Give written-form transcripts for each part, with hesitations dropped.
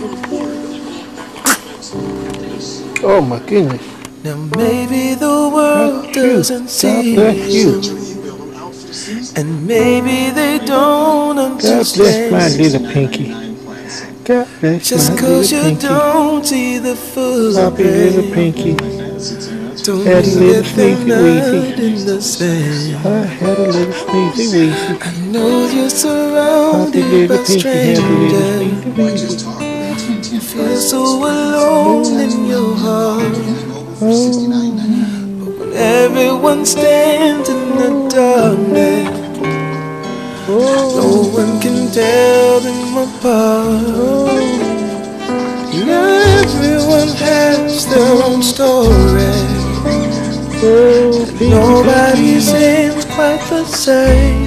Oh my goodness. Now maybe the world doesn't see you, and maybe they don't understand. God bless my little pinky. God bless just my cause little you pinky. don't see the full Happy little pinky. don't Had a mean little that they're sneezy not weezy. in the same. I had a little sneezy weezy. I know you're Happy surrounded little by pinky had a little strangers. sneezy weezy. You feel so alone in your heart. When everyone stands in the darkness, no one can tell them apart. And everyone has their own story. Nobody seems quite the same.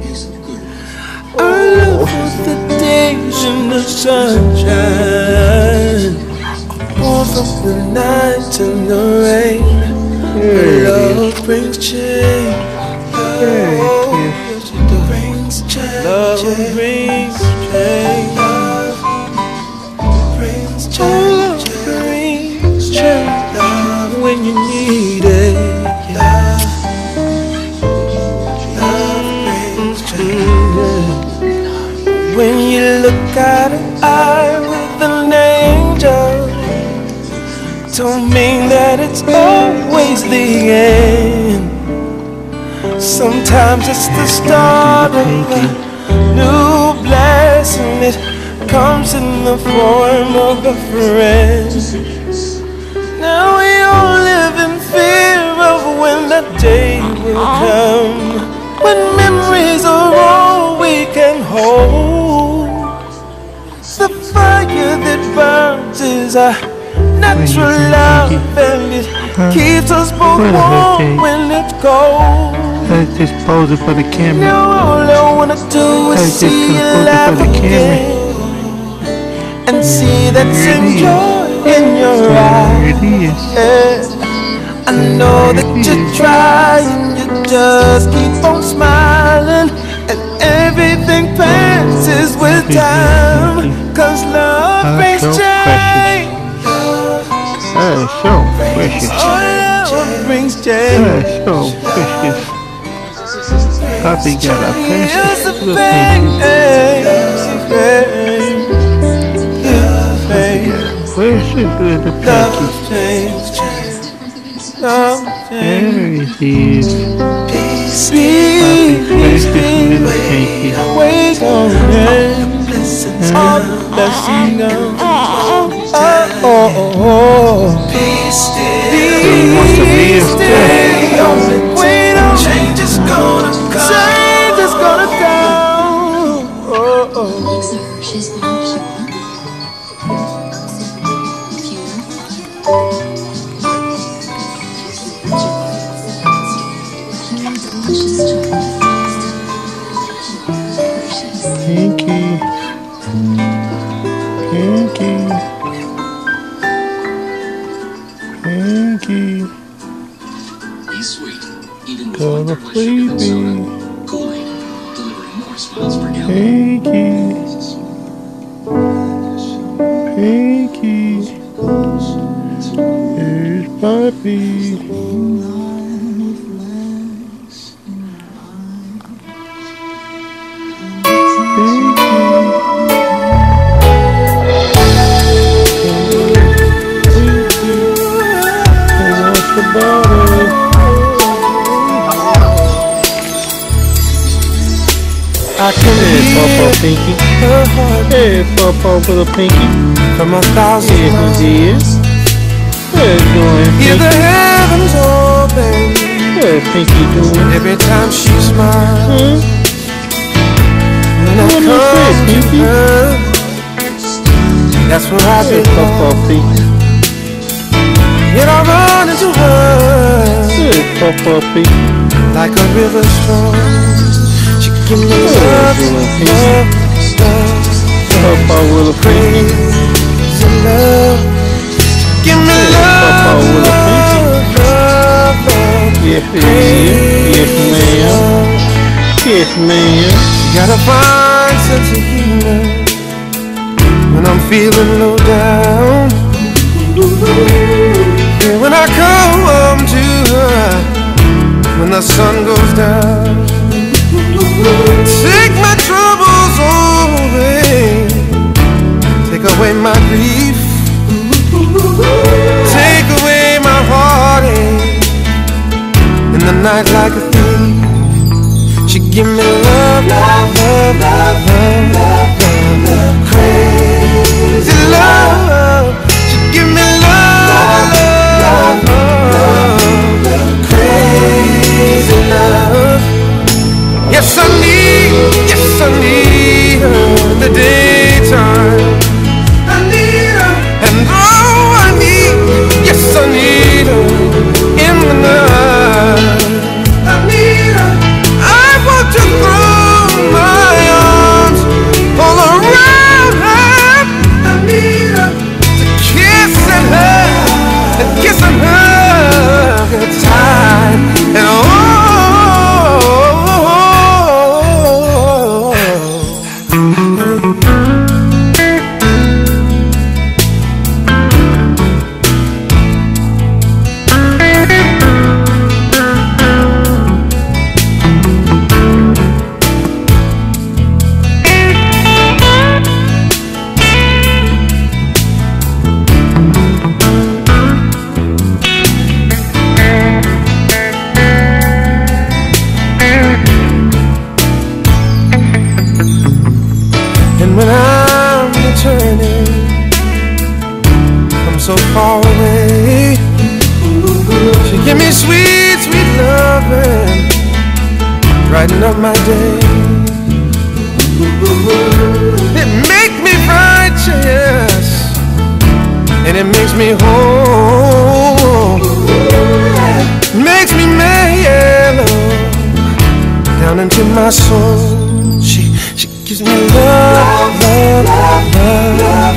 I love the days in the sunshine, or from the nights in the rain. Love brings change. Love brings change. Love brings change. Love brings change. Love brings change. Love when you need it. Love brings change. When you look at an eye with an angel, don't mean that it's always the end. Sometimes it's the start of a new blessing. It comes in the form of a friend. Now we all live in fear of when that day will come, when memories are all we can hold. The fire that burns is a natural love, and it keeps us both warm when it's cold. Let's just pose it for the camera. Now all I wanna do is see you laugh again, and see that same joy in your eyes. I know that you're trying, you just keep on smiling, and everything passes with time, cause love brings change. That is so precious. Oh, love brings change. That is so precious. Papi got a precious little pinky. Precious little pinky. There it is. Papi precious little pinky. Wait on him. All the blessings. Peace stay. Wait on. Change is gonna come. Change is gonna come. She's fine. Pinky. Pinky. Pinky. Be sweet, even with Gonna 1/3 less sugar than soda. baby. Kool-Aid, delivering more smiles per gallon. Pinky. Pinky. Here's Papi. I can Papa Pinky. her heart Hey, Papa with a pinky. from 1,000 Yes, miles. it is. What you doing, Hear the Pinky? heavens open What Pinky doing? every time she smiles. When I What is come this, to Pinky? her, that's where I Hey, Papa belong. Pinky. Yet I run into her Hey, Papa Pinky. like a river strong. She give me What love, you doing, Pinky? love, love, Papa with a pinky. praise and love. Give me Hey, love, Papa with a pinky. love, love, Yes, it is. Yes, ma'am. Yes, ma'am. Got a fine sense of humor when I'm feeling low down. And when I come home to her, when the sun goes down, take my troubles away, take away my grief, take away my heartache. In the night like a thief, she give me love, love, love, love, love, love, love, crazy love. She give me love, love, love, love, crazy love. Yes, I need her in the daytime. I need her, and oh, I need her in the night. I need her. I want to throw my arms all around her. I need her to kiss and her tight and when I'm returning from so far away, she give me sweet, sweet loving, brighten up my day. It make me righteous, and it makes me whole, makes me mellow down into my soul. She gives me love, love, love, love.